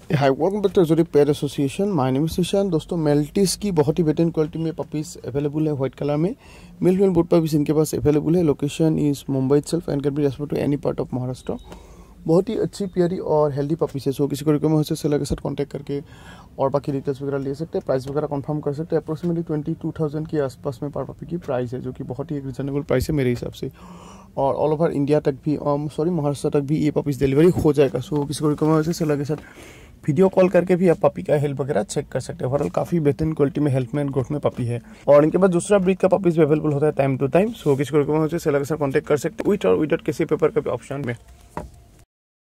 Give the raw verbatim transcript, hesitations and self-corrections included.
Hi welcome back to exotic pet association. My name is Ishaan. दोस्तों maltese की बहुत ही बेहतरीन क्वालिटी में पपीज़ अवेलेबल है व्हाइट कलर में। मिल मिल बोट पपीज़ इनके पास अवेलेबल है। Location is Mumbai itself and can be transfer to any part of Maharashtra. बहुत ही अच्छी प्यारी और हेल्दी पपीज़ है। सो किसी को रिक्वायरमेंट हो सकता है सेलर के साथ कॉन्टैक्ट करके और बाकी डिटेल्स वगैरह ले सकते हैं। प्राइस वगैरह कंफर्म कर सकते हैं। अप्रोक्सीमेटली ट्वेंटी टू थाउजेंड के आसपास में पर पपी की प्राइस है, जो कि बहुत ही एक रिजनेबल प्राइस है मेरे हिसाब से। और ऑल ओवर इंडिया तक भी, सॉरी महाराष्ट्र तक भी ये पपीज़ डिलीवरी हो जाएगा। सो किसी को रिक्वायरमेंट हो सकता है सेलर के साथ वीडियो कॉल करके भी आप पपी का हेल्थ वगैरह चेक कर सकते हैं। ओवरऑल काफ़ी बेहतरीन क्वालिटी में हेल्थ में एंड ग्रोथ में पपी है। और इनके पास दूसरा ब्रीड का पपीज भी अवेलेबल होता है टाइम टू टाइम। सो किसी को रिक्वायरमेंट हो सेलर के साथ कॉन्टैक्ट कर सकते हैं विथ और विदाउट किसी पेपर का भी ऑप्शन में।